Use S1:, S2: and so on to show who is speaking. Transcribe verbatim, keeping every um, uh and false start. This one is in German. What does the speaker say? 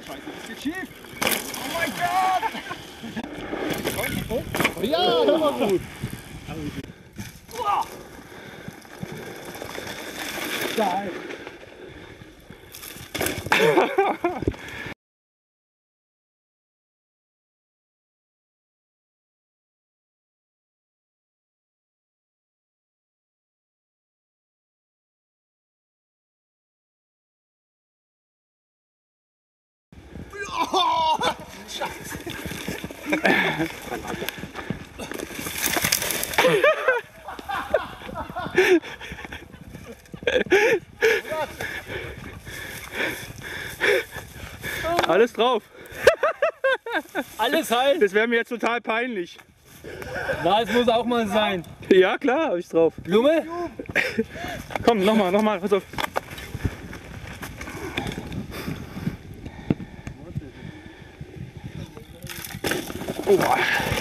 S1: Scheiße, das geht schief. Oh mein Gott! Ja, das war gut. Geil. Oh, Scheiße.
S2: Alles drauf.
S1: Alles halt.
S2: Das wäre mir jetzt total peinlich.
S1: Na, es muss auch mal sein.
S2: Ja klar, habe ich drauf.
S1: Blume?
S2: Komm, nochmal, nochmal, pass auf. Oh.